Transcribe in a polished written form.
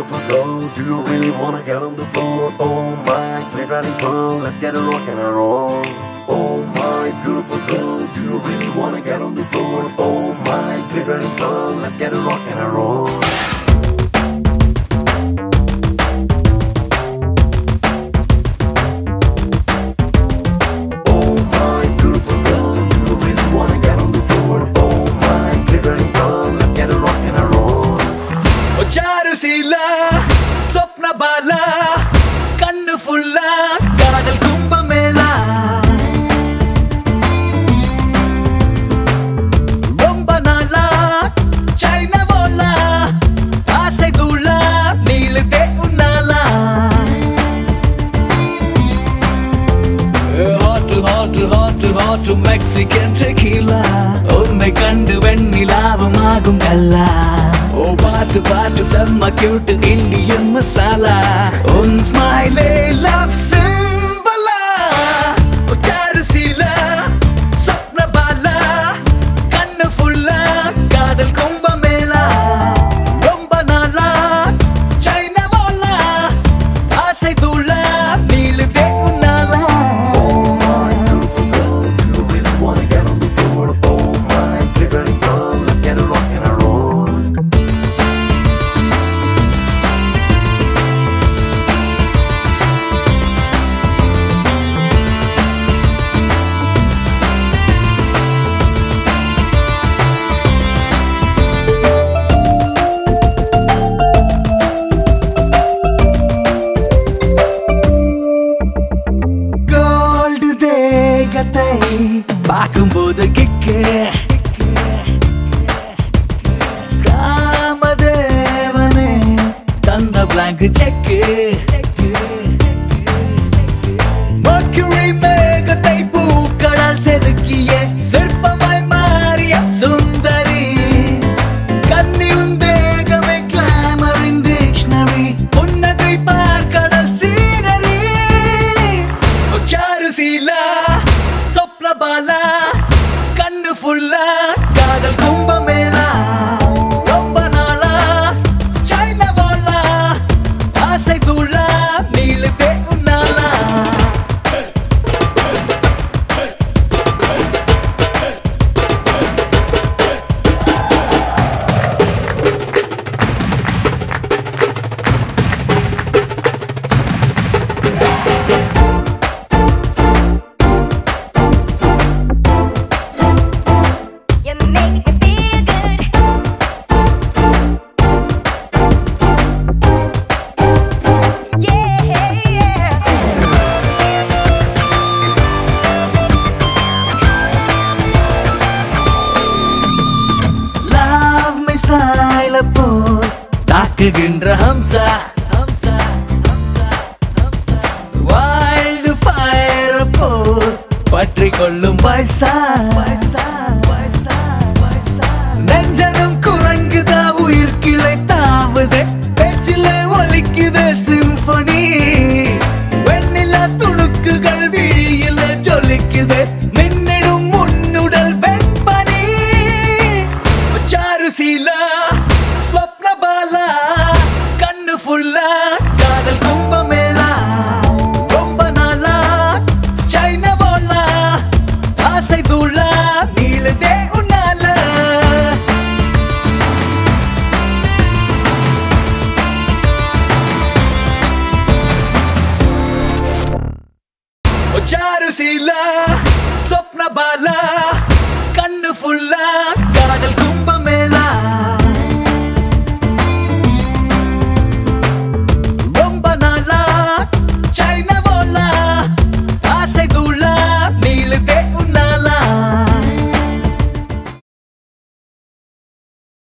beautiful girl, do you really wanna get on the floor? Oh my glittering pearl, let's get a rock and a roll. Oh my beautiful girl, do you really wanna get on the floor? Oh my glittering pearl, let's get a rock and a roll. Charusila, Sopna Bala, Kandu Fulla, Kadal Kumbha Mela. Romba Nala, China Bola, Asegula, Nilde Unala. Hot to Mexican tequila. Unne kandu vennilava magum kalla. Oh, paatu semma cute Indian masala. Un smile love symbol. Oh, Charusila, Sopna Bala, Kannu fulla, Kadal Kumbha Mela. Romba nala, China bola, Asai dula, Neelude unala. Oh my beautiful girl, do you really wanna get on the floor? Oh my glittering pearl, let's get a rock and a roll. பார்க்கும்போது kick காமதேவனே தந்த blank செக்கு Mercury மேகத்தை பூக்களால் செதுக்கிய சிற்பமாய் மாறிய சுந்தரி கன்னி உந்தேகமே கிளாமரின் dictionary புன்னகை பார்க்கடல் scenery Charusheela Sopna Bala, Kannu fulla, Kadal Kumbha Mela. Romba nala, China bola, Asai dula, Neelude unala. தாக்குகின்ற ஹம்சா வைல்ட் ஃபயர் போல் பற்றி கொள்ளும் வயசா நெஞ்சனும் குரங்குதா உயிர் கிளை தாவுதே பேச்சில ஒலிக்குது சிம்பனி வெண்ணிலா துணுக்குகள் விழியில ஜொலிக்குது மின்னிடும் முன்னுடல் வெண்பனி சாருசீலா Sopna Bala, Kannu fulla, Kadal Kumbha Mela. Romba nala, China bola, Asai dula, Neelude unala. Oh, Charusila, Sopna Bala, Kannu fulla.